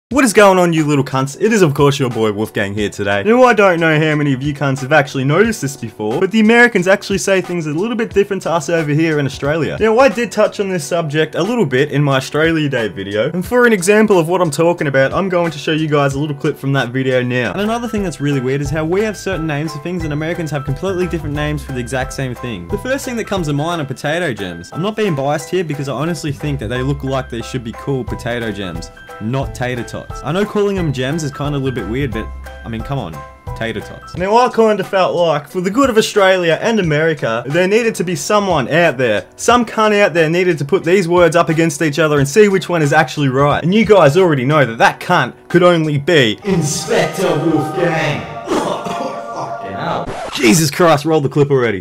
What is going on, you little cunts? It is of course your boy Wolfgang here today. Now I don't know how many of you cunts have actually noticed this before, but the Americans actually say things a little bit different to us over here in Australia. Now I did touch on this subject a little bit in my Australia Day video, and for an example of what I'm talking about, I'm going to show you guys a little clip from that video now. And another thing that's really weird is how we have certain names for things and Americans have completely different names for the exact same thing. The first thing that comes to mind are potato gems. I'm not being biased here because I honestly think that they look like they should be called potato gems, not tater tots. I know calling them gems is kind of a little bit weird, but I mean, come on, tater tots. Now I kind of felt like, for the good of Australia and America, there needed to be someone out there, some cunt out there needed to put these words up against each other and see which one is actually right. And you guys already know that that cunt could only be Inspector Wolfgang. Fucking hell. Jesus Christ, roll the clip already.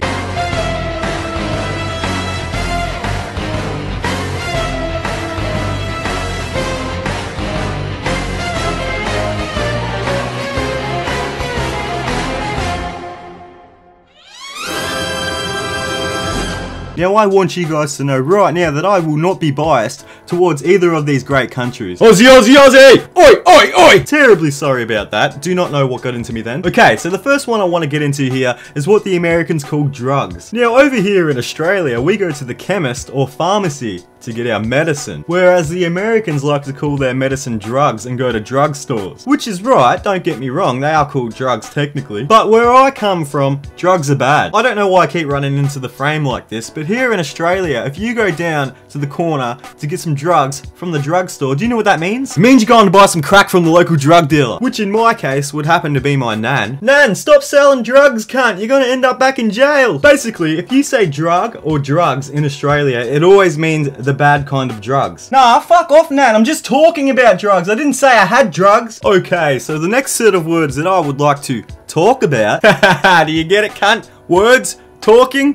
Now I want you guys to know right now that I will not be biased towards either of these great countries. Aussie, Aussie, Aussie! Oi, oi, oi! Terribly sorry about that. Do not know what got into me then. Okay, so the first one I want to get into here is what the Americans call drugs. Now over here in Australia, we go to the chemist or pharmacy to get our medicine, whereas the Americans like to call their medicine drugs and go to drugstores. Which is right, don't get me wrong, they are called drugs technically, but where I come from, drugs are bad. I don't know why I keep running into the frame like this, but here in Australia, if you go down to the corner to get some drugs from the drugstore, do you know what that means? It means you're going to buy some crack from the local drug dealer, which in my case would happen to be my nan. Nan, stop selling drugs, cunt, you're gonna end up back in jail. Basically, if you say drug or drugs in Australia, it always means the bad kind of drugs. Nah, fuck off, Nan, I'm just talking about drugs. I didn't say I had drugs. Okay, so the next set of words that I would like to talk about, do you get it, cunt? Words, talking.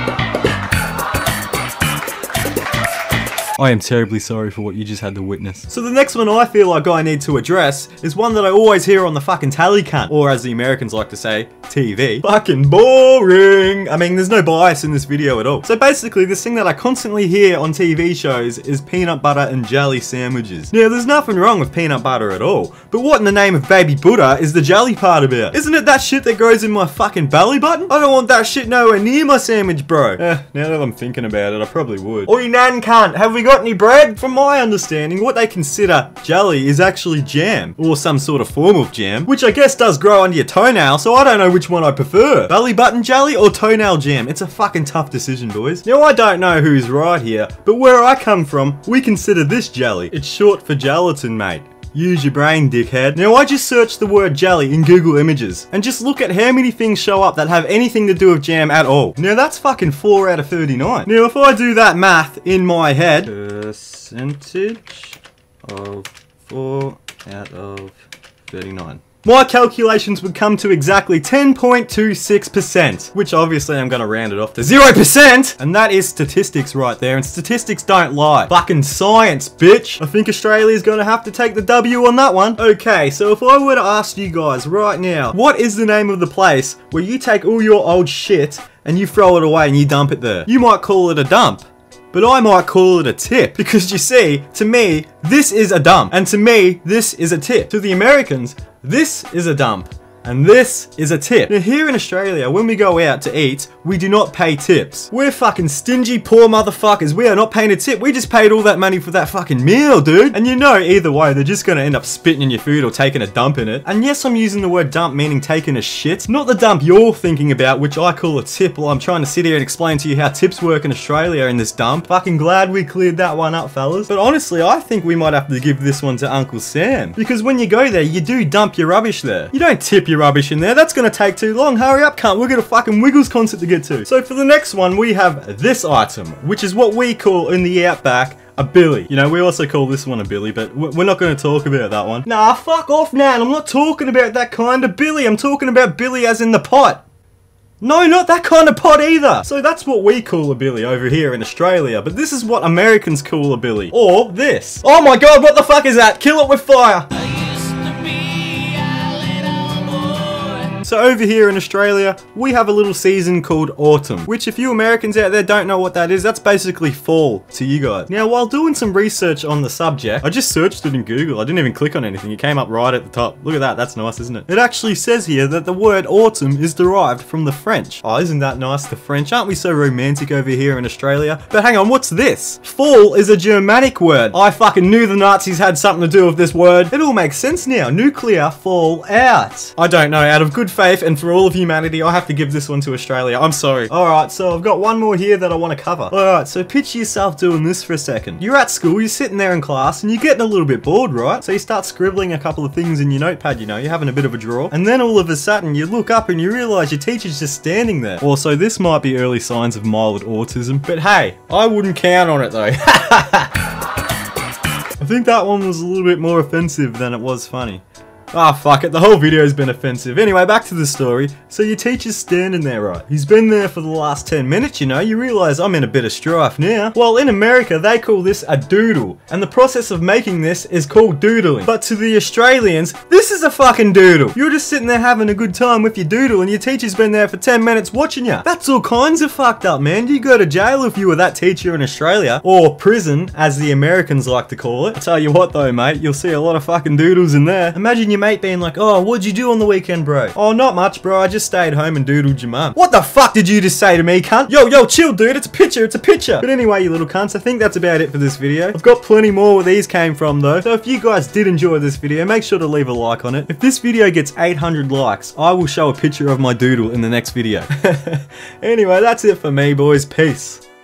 I am terribly sorry for what you just had to witness. So the next one I feel like I need to address is one that I always hear on the fucking tally cunt, or as the Americans like to say, TV. Fucking boring. I mean, there's no bias in this video at all. So basically, this thing that I constantly hear on TV shows is peanut butter and jelly sandwiches. Now, there's nothing wrong with peanut butter at all, but what in the name of baby Buddha is the jelly part about? Isn't it that shit that grows in my fucking belly button? I don't want that shit nowhere near my sandwich, bro. Now that I'm thinking about it, I probably would. Oi, Nan cunt, have we got any bread? From my understanding, what they consider jelly is actually jam, or some sort of form of jam, which I guess does grow under your toenail, so I don't know which one I prefer. Belly button jelly or toenail jam? It's a fucking tough decision, boys. Now I don't know who's right here, but where I come from, we consider this jelly. It's short for gelatin, mate. Use your brain, dickhead. Now I just searched the word jelly in Google Images, and just look at how many things show up that have anything to do with jam at all. Now that's fucking 4 out of 39. Now if I do that math in my head, percentage of 4 out of 39. My calculations would come to exactly 10.26%, which obviously I'm gonna round it off to 0%, and that is statistics right there, and statistics don't lie. Fucking science, bitch. I think Australia's gonna have to take the W on that one. Okay, so if I were to ask you guys right now, what is the name of the place where you take all your old shit and you throw it away and you dump it there? You might call it a dump, but I might call it a tip, because you see, to me, this is a dump, and to me, this is a tip. To the Americans, this is a dump, and this is a tip. Now here in Australia, when we go out to eat, we do not pay tips. We're fucking stingy poor motherfuckers. We are not paying a tip. We just paid all that money for that fucking meal, dude. And you know, either way, they're just gonna end up spitting in your food or taking a dump in it. And yes, I'm using the word dump meaning taking a shit. Not the dump you're thinking about, which I call a tip, while I'm trying to sit here and explain to you how tips work in Australia in this dump. Fucking glad we cleared that one up, fellas. But honestly, I think we might have to give this one to Uncle Sam. Because when you go there, you do dump your rubbish there. You don't tip your rubbish in there. That's gonna take too long. Hurry up, cunt. We've got a fucking Wiggles concert to get to. So for the next one, we have this item, which is what we call in the outback a billy. You know, we also call this one a billy, but we're not going to talk about that one. Nah, fuck off, Nan. I'm not talking about that kind of billy. I'm talking about billy as in the pot. No, not that kind of pot either. So that's what we call a billy over here in Australia, but this is what Americans call a billy. Or this. Oh my god, what the fuck is that? Kill it with fire. So over here in Australia, we have a little season called autumn, which if you Americans out there don't know what that is, that's basically fall to you guys. Now, while doing some research on the subject, I just searched it in Google. I didn't even click on anything. It came up right at the top. Look at that. That's nice, isn't it? It actually says here that the word autumn is derived from the French. Oh, isn't that nice? The French. Aren't we so romantic over here in Australia? But hang on, what's this? Fall is a Germanic word. I fucking knew the Nazis had something to do with this word. It all makes sense now. Nuclear fallout. I don't know. Out of good faith and for all of humanity, I have to give this one to Australia. I'm sorry. Alright, so I've got one more here that I want to cover. Alright, so picture yourself doing this for a second. You're at school, you're sitting there in class, and you're getting a little bit bored, right? So you start scribbling a couple of things in your notepad, you know, you're having a bit of a draw. And then all of a sudden, you look up and you realize your teacher's just standing there. Also, this might be early signs of mild autism, but hey, I wouldn't count on it though. I think that one was a little bit more offensive than it was funny. Ah, fuck it, the whole video's been offensive. Anyway, back to the story. So your teacher's standing there, right? He's been there for the last 10 minutes, you know? You realise I'm in a bit of strife now. Well, in America, they call this a doodle. And the process of making this is called doodling. But to the Australians, this is a fucking doodle. You're just sitting there having a good time with your doodle and your teacher's been there for 10 minutes watching you. That's all kinds of fucked up, man. You go to jail if you were that teacher in Australia. Or prison, as the Americans like to call it. I tell you what though, mate, you'll see a lot of fucking doodles in there. Imagine your mate being like, oh, what'd you do on the weekend, bro? Oh, not much, bro. I just stayed home and doodled your mum. What the fuck did you just say to me, cunt? Yo, chill, dude. It's a picture. It's a picture. But anyway, you little cunts, I think that's about it for this video. I've got plenty more where these came from, though. So if you guys did enjoy this video, make sure to leave a like on it. If this video gets 800 likes, I will show a picture of my doodle in the next video. Anyway, that's it for me, boys. Peace.